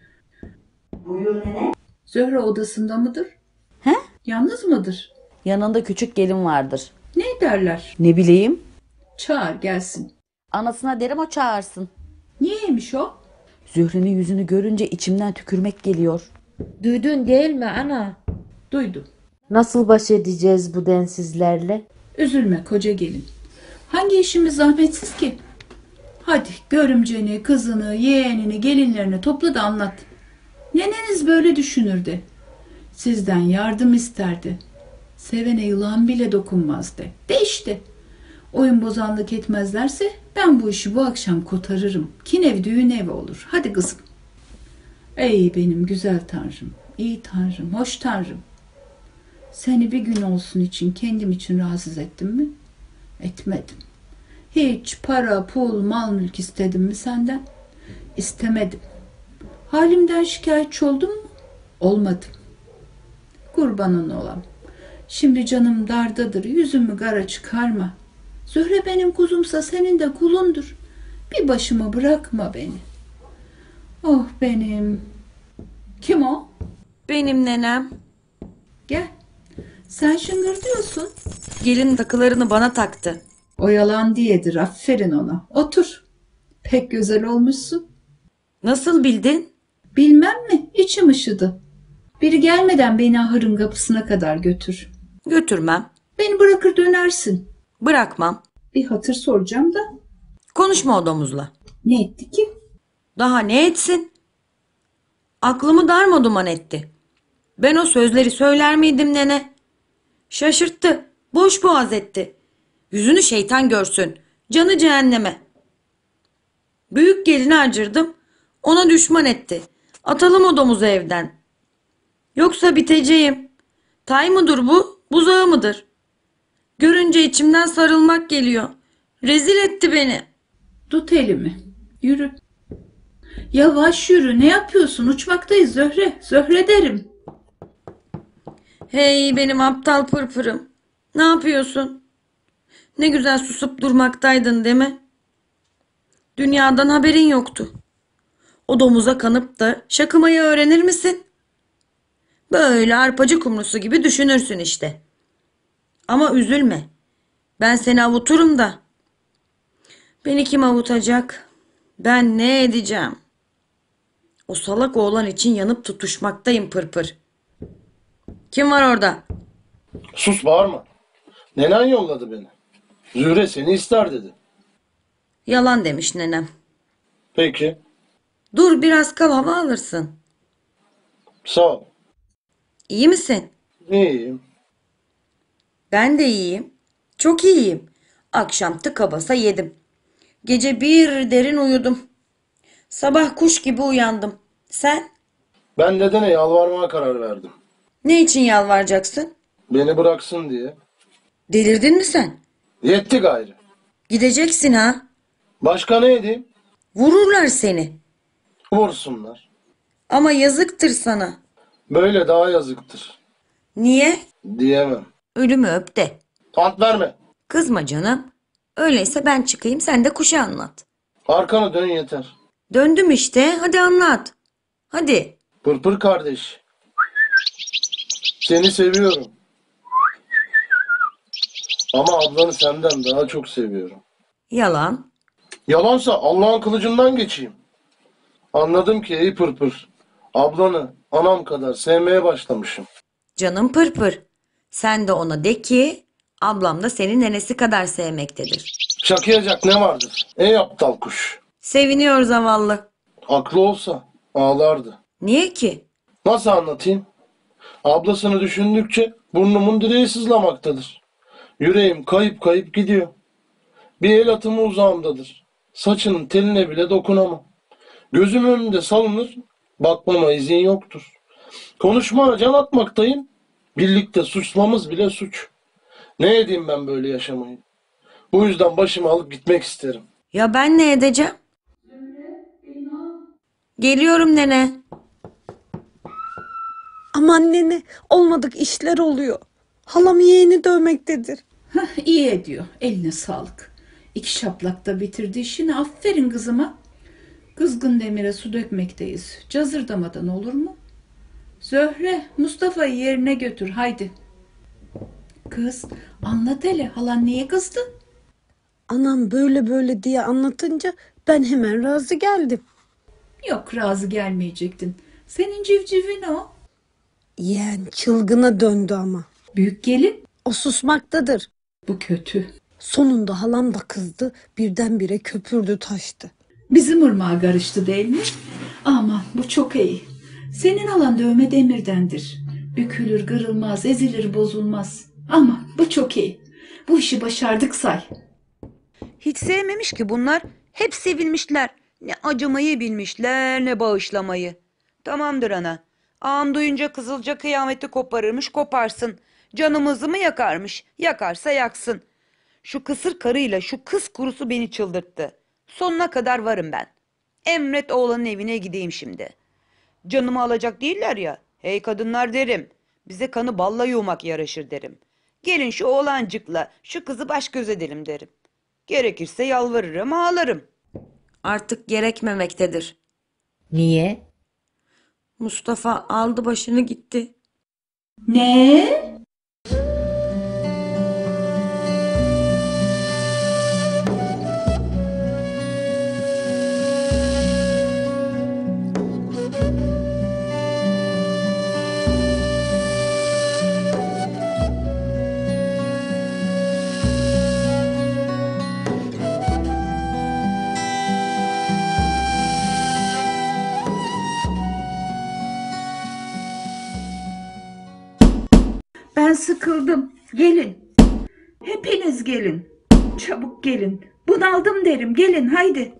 Buyur nene. Zöhre odasında mıdır? He? Yalnız mıdır? Yanında küçük gelin vardır. Ne derler? Ne bileyim. Çağır gelsin. Anasına derim o çağırsın. Niyeymiş o? Zühre'nin yüzünü görünce içimden tükürmek geliyor. Duydun değil mi ana? Duydum. Nasıl baş edeceğiz bu densizlerle? Üzülme koca gelin. Hangi işimiz zahmetsiz ki? Hadi görümceni, kızını, yeğenini, gelinlerini topla da anlat. Neneniz böyle düşünürdü. Sizden yardım isterdi. Sevene yılan bile dokunmaz de. De işte. Oyun bozanlık etmezlerse ben bu işi bu akşam kotarırım. Kin ev düğün evi olur. Hadi kızım. Ey benim güzel tanrım, iyi tanrım, hoş tanrım. Seni bir gün olsun için kendim için rahatsız ettim mi? Etmedim. Hiç para, pul, mal mülk istedim mi senden? İstemedim. Halimden şikayetçi oldum mu? Olmadım. Kurbanın olam. Şimdi canım dardadır, yüzümü kara çıkarma. Zühre benim kuzumsa senin de kulundur. Bir başıma bırakma beni. Oh benim. Kim o? Benim nenem. Gel. Sen şıngırdıyorsun. Gelin takılarını bana taktı. O yalan diyedir, aferin ona. Otur. Pek güzel olmuşsun. Nasıl bildin? Bilmem mi? İçim ışıdı. Biri gelmeden beni ahırın kapısına kadar götür. Götürmem. Beni bırakır dönersin. Bırakmam. Bir hatır soracağım da. Konuşma o domuzla. Ne etti ki? Daha ne etsin? Aklımı darmaduman etti. Ben o sözleri söyler miydim nene? Şaşırttı. Boş boğaz etti. Yüzünü şeytan görsün. Canı cehenneme. Büyük gelini acırdım. Ona düşman etti. Atalım o domuzu evden. Yoksa biteceğim. Tay mıdır bu? Buzağı mıdır? Görünce içimden sarılmak geliyor. Rezil etti beni. Tut elimi. Yürü. Yavaş yürü. Ne yapıyorsun? Uçmaktayız Zöhre. Zöhre derim. Hey benim aptal pırpırım. Ne yapıyorsun? Ne güzel susup durmaktaydın değil mi? Dünyadan haberin yoktu. O domuza kanıp da şakımayı öğrenir misin? Böyle arpacı kumrusu gibi düşünürsün işte. Ama üzülme. Ben seni avuturum da. Beni kim avutacak? Ben ne edeceğim? O salak oğlan için yanıp tutuşmaktayım pırpır. Kim var orada? Sus, bağırma. Nenen yolladı beni. Zühre seni ister dedi. Yalan demiş nenem. Peki. Dur biraz kal, hava alırsın. Sağ ol. İyi misin? İyiyim. Ben de iyiyim. Çok iyiyim. Akşam tıka basa yedim. Gece bir derin uyudum. Sabah kuş gibi uyandım. Sen? Ben dedene yalvarmaya karar verdim. Ne için yalvaracaksın? Beni bıraksın diye. Delirdin mi sen? Yetti gayrı. Gideceksin ha. Başka ne edeyim? Vururlar seni. Vursunlar. Ama yazıktır sana. Böyle daha yazıktır. Niye? Diyemem. Ölümü öp de. Ant verme. Kızma canım. Öyleyse ben çıkayım, sen de kuşa anlat. Arkanı dön yeter. Döndüm işte, hadi anlat. Hadi. Pırpır kardeş. Seni seviyorum. Ama ablanı senden daha çok seviyorum. Yalan. Yalansa Allah'ın kılıcından geçeyim. Anladım ki ey pırpır. Ablanı anam kadar sevmeye başlamışım. Canım pırpır. Sen de ona de ki ablam da senin nenesi kadar sevmektedir. Şakıyacak ne vardır? Ey aptal kuş. Seviniyor zavallı. Aklı olsa ağlardı. Niye ki? Nasıl anlatayım? Ablasını düşündükçe burnumun direği sızlamaktadır. Yüreğim kayıp kayıp gidiyor. Bir el atımı uzağımdadır. Saçının teline bile dokunamam. Gözüm önünde salınır, bakmama izin yoktur. Konuşmana can atmaktayım, birlikte susmamız bile suç. Ne edeyim ben böyle yaşamayı? Bu yüzden başımı alıp gitmek isterim. Ya ben ne edeceğim? Geliyorum nene. Aman nene, olmadık işler oluyor. Halam yeğeni dövmektedir. Hah, iyi ediyor. Eline sağlık. İki şaplakta bitirdi işini. Aferin kızıma. Kızgın demire su dökmekteyiz. Cazırdamadan olur mu? Zöhre, Mustafa'yı yerine götür haydi. Kız, anlat hele, halan niye kızdı? Anam böyle böyle diye anlatınca ben hemen razı geldim. Yok, razı gelmeyecektin. Senin civcivin o. Yeğen çılgına döndü ama. Büyük gelin. O susmaktadır. Bu kötü. Sonunda halam da kızdı. Birdenbire köpürdü taştı. Bizim ırmağa karıştı değil mi? Aman bu çok iyi. Senin halan dövme demirdendir. Bükülür, kırılmaz, ezilir, bozulmaz. Ama bu çok iyi. Bu işi başardık say. Hiç sevmemiş ki bunlar. Hep sevilmişler. Ne acımayı bilmişler ne bağışlamayı. Tamamdır ana. Ağam duyunca kızılca kıyameti koparırmış koparsın. Canımızı mı yakarmış? Yakarsa yaksın. Şu kısır karıyla şu kız kurusu beni çıldırttı. Sonuna kadar varım ben. Emret oğlanın evine gideyim şimdi. Canımı alacak değiller ya. Hey kadınlar derim. Bize kanı balla yumak yaraşır derim. Gelin şu oğlancıkla şu kızı baş göz edelim derim. Gerekirse yalvarırım ağlarım. Artık gerekmemektedir. Niye? Mustafa aldı başını gitti. Ne? Ben sıkıldım. Gelin. Hepiniz gelin. Çabuk gelin. Bunaldım derim. Gelin haydi.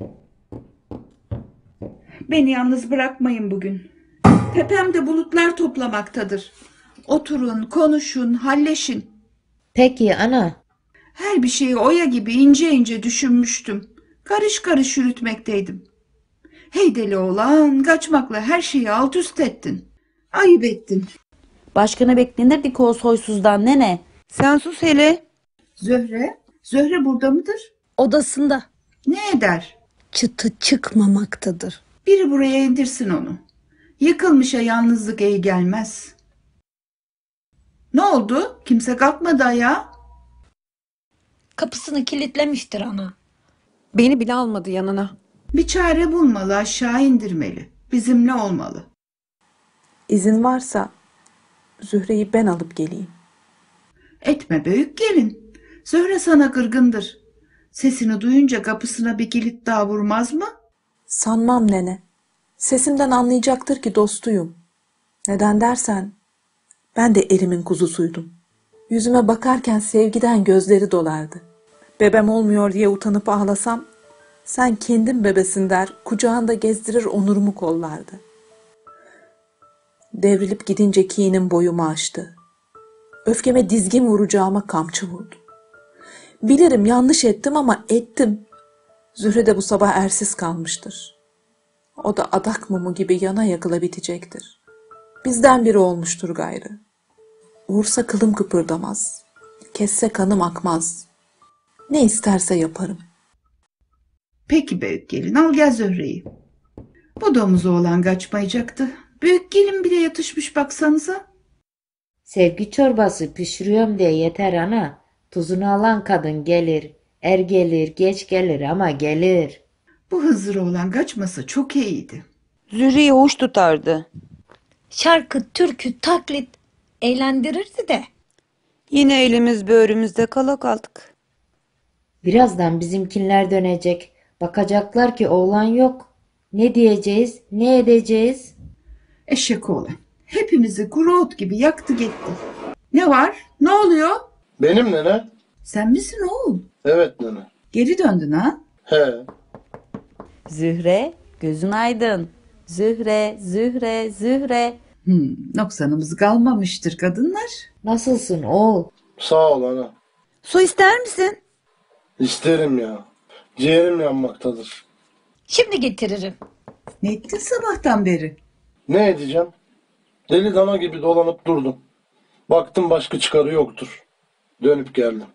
Beni yalnız bırakmayın bugün. Tepemde bulutlar toplamaktadır. Oturun, konuşun, halleşin. Peki ana. Her bir şeyi oya gibi ince ince düşünmüştüm. Karış karış yürütmekteydim. Hey deli oğlan, kaçmakla her şeyi alt üst ettin. Ayıp ettin. Başka ne beklenirdi ki o soysuzdan nene? Sen sus hele. Zöhre, Zöhre burada mıdır? Odasında. Ne eder? Çıtı çıkmamaktadır. Biri buraya indirsin onu. Yıkılmışa yalnızlık iyi gelmez. Ne oldu? Kimse kalkmadı ayağa. Kapısını kilitlemiştir ana. Beni bile almadı yanına. Bir çare bulmalı, aşağı indirmeli. Bizimle olmalı. İzin varsa Zühre'yi ben alıp geleyim. Etme büyük gelin. Zöhre sana kırgındır. Sesini duyunca kapısına bir kilit daha vurmaz mı? Sanmam nene. Sesimden anlayacaktır ki dostuyum. Neden dersen, ben de erimin kuzusuydum. Yüzüme bakarken sevgiden gözleri dolardı. Bebem olmuyor diye utanıp ağlasam, sen kendin bebesin der, kucağında gezdirir onurumu kollardı. Devrilip gidince kinim boyumu aştı. Öfkeme dizgin vuracağıma kamçı vurdu. Bilirim yanlış ettim ama ettim. Zühre de bu sabah ersiz kalmıştır. O da adak mumu gibi yana yakıla bitecektir. Bizden biri olmuştur gayrı. Vursa kılım kıpırdamaz. Kesse kanım akmaz. Ne isterse yaparım. Peki büyük gelin, al gel Zöhre'yi. Bu domuz oğlan kaçmayacaktı. Büyük gelin bile yatışmış baksanıza. Sevgi çorbası pişiriyorum diye yeter ana. Tuzunu alan kadın gelir. Er gelir, geç gelir ama gelir. Bu Hızır oğlan kaçmasa çok iyiydi. Zühre'yi hoş tutardı. Şarkı, türkü, taklit eğlendirirdi de. Yine elimiz böğrümüzde kala kaldık. Birazdan bizimkinler dönecek. Bakacaklar ki oğlan yok. Ne diyeceğiz, ne edeceğiz? Eşek oğlan. Hepimizi kuru ot gibi yaktı gitti. Ne var? Ne oluyor? Benim nene. Sen misin oğul? Evet nene. Geri döndün ha? He. Zühre, gözün aydın. Zühre, Zühre, Zühre. Hmm, noksanımız kalmamıştır kadınlar. Nasılsın oğul? Sağ ol ana. Su ister misin? İsterim ya. Ciğerim yanmaktadır. Şimdi getiririm. Ne ettin sabahtan beri? Ne edeceğim? Deli dana gibi dolanıp durdum. Baktım başka çıkarı yoktur. Dönüp geldim.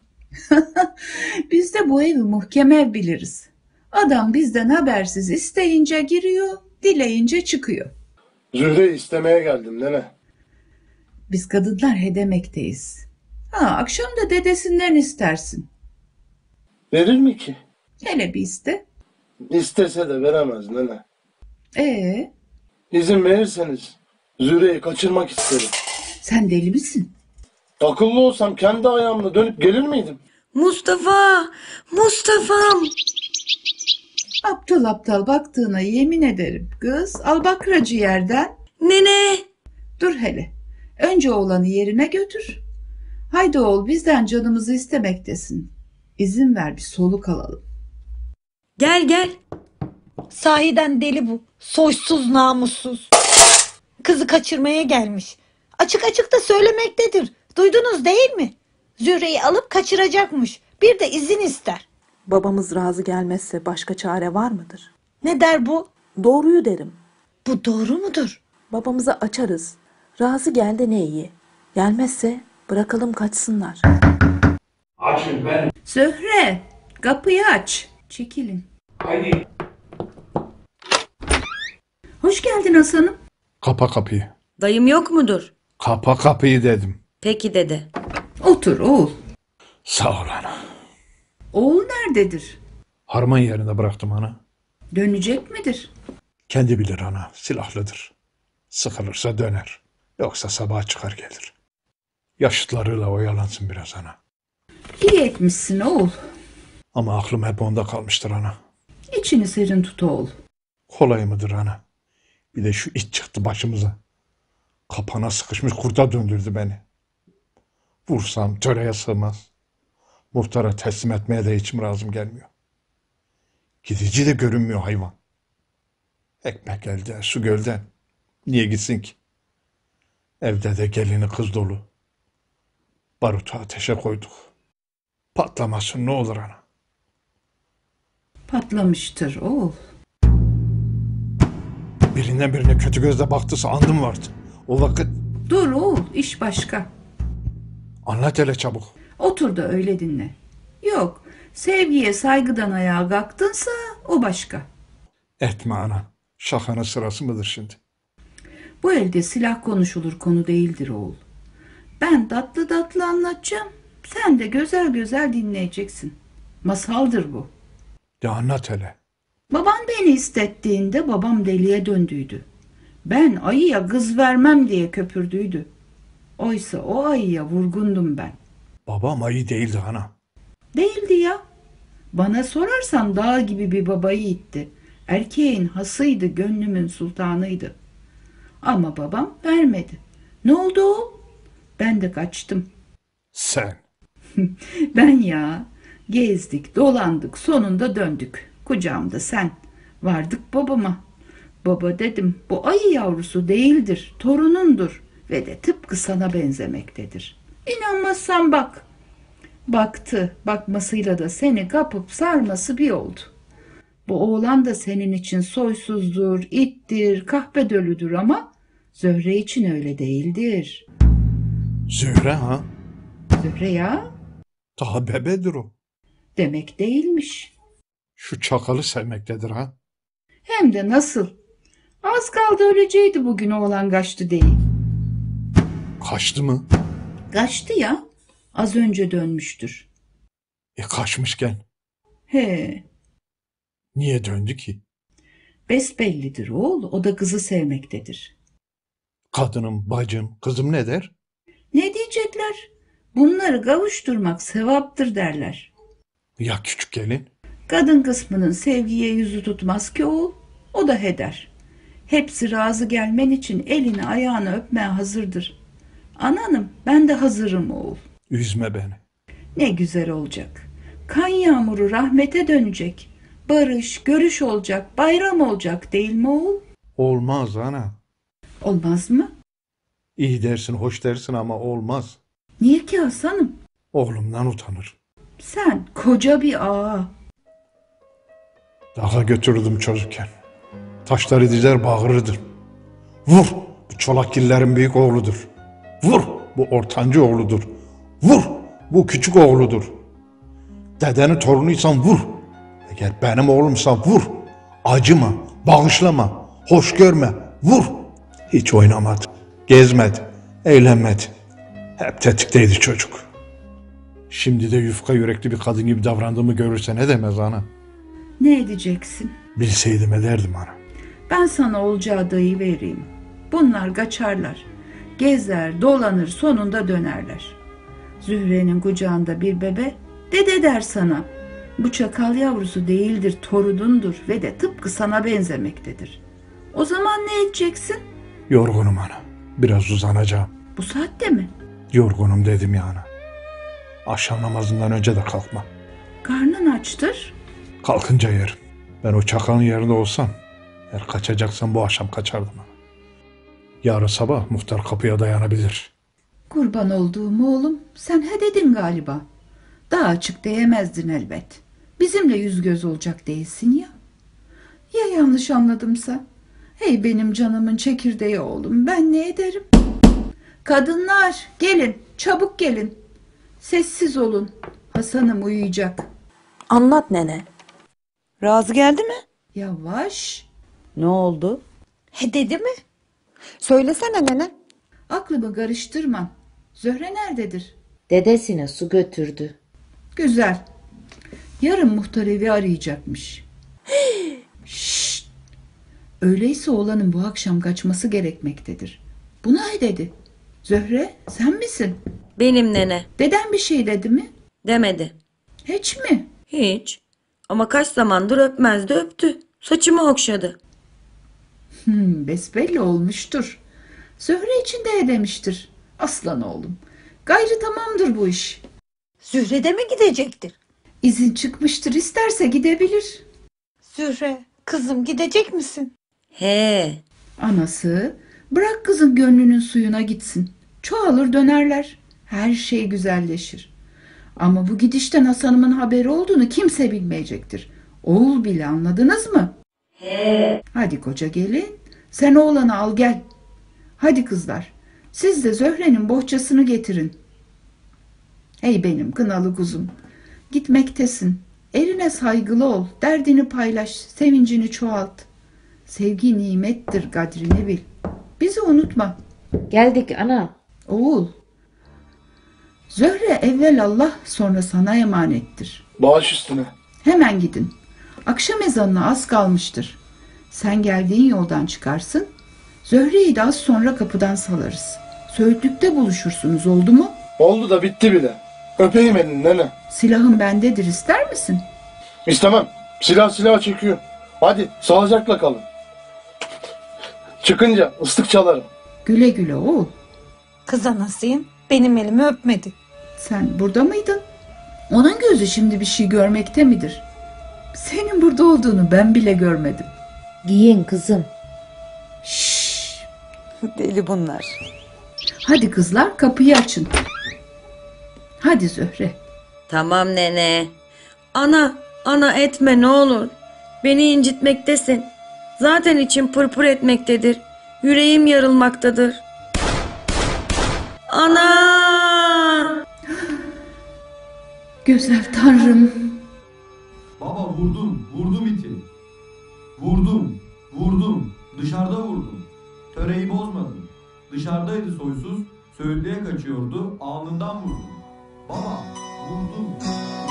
Biz de bu evi muhkem ev biliriz. Adam bizden habersiz isteyince giriyor, dileyince çıkıyor. Zühre'yi istemeye geldim nene. Biz kadınlar he demekteyiz. Ha, akşam da dedesinden istersin. Verir mi ki? Hele bir iste. İstese de veremez nene. Ee, İzin verirseniz Zühre'yi kaçırmak isterim. sen deli misin? Akıllı olsam kendi ayağımla dönüp gelir miydim? Mustafa! Mustafa'm! Aptal aptal baktığına yemin ederim. Kız al bakracı yerden. Nene! Dur hele. Önce oğlanı yerine götür. Haydi oğul bizden canımızı istemektesin. İzin ver bir soluk alalım. Gel gel. Sahiden deli bu. Soysuz, namussuz. Kızı kaçırmaya gelmiş. Açık açık da söylemektedir. Duydunuz değil mi? Zühre'yi alıp kaçıracakmış. Bir de izin ister. Babamız razı gelmezse başka çare var mıdır? Ne der bu? Doğruyu derim. Bu doğru mudur? Babamıza açarız. Razı gel de ne iyi. Gelmezse bırakalım kaçsınlar. Açın ben. Zöhre, kapıyı aç. Çekilin. Haydi. Hoş geldin Hasan'ım. Kapa kapıyı. Dayım yok mudur? Kapa kapıyı dedim. Peki dede. Otur oğul. Sağ ol ana. Oğul nerededir? Harman yerine bıraktım ana. Dönecek midir? Kendi bilir ana. Silahlıdır. Sıkılırsa döner. Yoksa sabah çıkar gelir. Yaşıtlarıyla oyalansın biraz ana. İyi etmişsin oğul. Ama aklım hep onda kalmıştır ana. İçini serin tut oğul. Kolay mıdır ana? Bir de şu it çıktı başımıza. Kapana sıkışmış kurda döndürdü beni. Vursam töreye sığmaz. Muhtara teslim etmeye de içim razım gelmiyor. Gidici de görünmüyor hayvan. Ekmek elde, su gölden. Niye gitsin ki? Evde de gelini kız dolu. Barutu ateşe koyduk. Patlamasın ne olur ana. Patlamıştır oğul. Birinden birine kötü gözle baktıysa andım vardı. O vakit Dur oğul, iş başka. anlat hele çabuk. Otur da öyle dinle. Yok, sevgiye saygıdan ayağa kalktınsa o başka. Etme ana. Şakanın sırası mıdır şimdi? Bu elde silah konuşulur konu değildir oğul. Ben tatlı tatlı anlatacağım. Sen de güzel güzel dinleyeceksin. Masaldır bu. De anlat hele. Baban beni istettiğinde babam deliye döndüydü. Ben ayıya kız vermem diye köpürdüydü. Oysa o ayıya vurgundum ben. Babam ayı değildi ana. Değildi ya. Bana sorarsan dağ gibi bir baba yiğitti. Erkeğin hasıydı, gönlümün sultanıydı. Ama babam vermedi. Ne oldu o? Ben de kaçtım. Sen. Ben ya. Gezdik, dolandık, sonunda döndük. Kucağımda sen. Vardık babama. Baba dedim, bu ayı yavrusu değildir, torunundur ve de tıpkı sana benzemektedir. İnanmazsan bak. Baktı, bakmasıyla da seni kapıp sarması bir oldu. Bu oğlan da senin için soysuzdur, ittir, kahpe dölüdür ama Zöhre için öyle değildir. Zühre ha? Zöhre ya, Daha bebedir o. demek değilmiş. Şu çakalı sevmektedir ha? Hem de nasıl? Az kaldı öleceğiydi bugün oğlan kaçtı değil. Kaçtı mı? Kaçtı ya. Az önce dönmüştür. E kaçmışken. He, Niye döndü ki? besbellidir oğul. O da kızı sevmektedir. Kadınım, bacım, kızım ne der? Ne diyecekler? Bunları kavuşturmak sevaptır derler. Ya küçük gelin? Kadın kısmının sevgiye yüzü tutmaz ki oğul. O da heder. Hepsi razı gelmen için elini ayağını öpmeye hazırdır. Ananım, ben de hazırım oğul. Üzme beni. Ne güzel olacak. Kan yağmuru rahmete dönecek. Barış, görüş olacak, bayram olacak değil mi oğul? Olmaz ana. Olmaz mı? İyi dersin, hoş dersin ama olmaz. Niye ki Hasan'ım? Oğlumdan utanır. Sen koca bir ağa. Dağa götürdüm çocukken. Taşları dizer bağırırdım. Vur! Bu Çolakgillerin büyük oğludur. Vur! Bu ortancı oğludur. Vur! Bu küçük oğludur. Dedenin torunuysan vur. Eğer benim oğlumsan vur. Acıma, bağışlama, hoş görme, vur. Hiç oynamadı, gezmedi, eğlenmedi. Hep tetikteydi çocuk. Şimdi de yufka yürekli bir kadın gibi davrandığımı görürse ne demez ana? Ne edeceksin? Bilseydim ederdim ana. Ben sana olacağı dayı vereyim. Bunlar kaçarlar. Gezer, dolanır, sonunda dönerler. Zühre'nin kucağında bir bebe, dede der sana. Bu çakal yavrusu değildir, torunundur ve de tıpkı sana benzemektedir. O zaman ne edeceksin? Yorgunum ana. Biraz uzanacağım. Bu saatte mi? Yorgunum dedim ya ana. Akşam namazından önce de kalkma. Karnın açtır. Kalkınca yerim. Ben o çakalın yerinde olsam, eğer kaçacaksam bu akşam kaçardım ana. Yarın sabah muhtar kapıya dayanabilir. Kurban olduğum oğlum, sen he dedin galiba. Daha açık diyemezdin elbet. Bizimle yüz göz olacak değilsin ya. Ya yanlış anladımsa? Hey benim canımın çekirdeği oğlum, ben ne ederim? Kadınlar, gelin, çabuk gelin. Sessiz olun, Hasan'ım uyuyacak. Anlat nene. Razı geldi mi? Yavaş. Ne oldu? He dedi mi? Söylesene nene. Aklımı karıştırma. Zöhre nerededir? Dedesine su götürdü. Güzel. Yarın muhtar evi arayacakmış. Şşt. Öyleyse oğlanın bu akşam kaçması gerekmektedir. Buna ne dedi? Zöhre, sen misin? Benim nene. Deden bir şey dedi mi? Demedi. Hiç mi? Hiç. Ama kaç zamandır öpmezdi, öptü. Saçımı okşadı. Hmm, besbelli olmuştur. Zöhre için de demiştir. Aslan oğlum. Gayrı tamamdır bu iş. Zühre de mi gidecektir? İzin çıkmıştır, isterse gidebilir. Zühre, kızım gidecek misin? He. Anası, bırak kızın gönlünün suyuna gitsin. Çoğalır dönerler. Her şey güzelleşir. Ama bu gidişten Hasan'ımın haberi olduğunu kimse bilmeyecektir. Oğul bile, anladınız mı? He. Hadi koca gelin, sen oğlanı al gel. Hadi kızlar, siz de Zöhre'nin bohçasını getirin. Ey benim kınalı kuzum, gitmektesin. Eline saygılı ol, derdini paylaş, sevincini çoğalt. Sevgi nimettir, kadrini bil. Bizi unutma. Geldik ana. Oğul, Zöhre evvel Allah, sonra sana emanettir. Bağış üstüne. Hemen gidin. Akşam ezanına az kalmıştır. Sen geldiğin yoldan çıkarsın. Zöhre'yi de az sonra kapıdan salarız. Söğütlükte buluşursunuz, oldu mu? Oldu da bitti bile. Öpeyim elini nene. Silahın bendedir, ister misin? İstemem. Silah silah çekiyor. Hadi sağlıcakla kalın. Çıkınca ıslık çalarım. Güle güle oğul. Kız anasıyım, benim elimi öpmedi. Sen burada mıydın? Onun gözü şimdi bir şey görmekte midir? Senin burada olduğunu ben bile görmedim. Giyin kızım. Şşş. Deli bunlar. Hadi kızlar, kapıyı açın. Hadi Zöhre. Tamam nene. Ana, ana etme ne olur. Beni incitmektesin. Zaten içim pırpır etmektedir. Yüreğim yarılmaktadır. Ana! Güzel Tanrım. Baba vurdum, vurdum iti. Vurdum, vurdum, dışarıda vurdum. Töreyi bozmadım. Dışarıdaydı soysuz, söğütlüğe kaçıyordu, alnından vurdum. Baba, vurdum.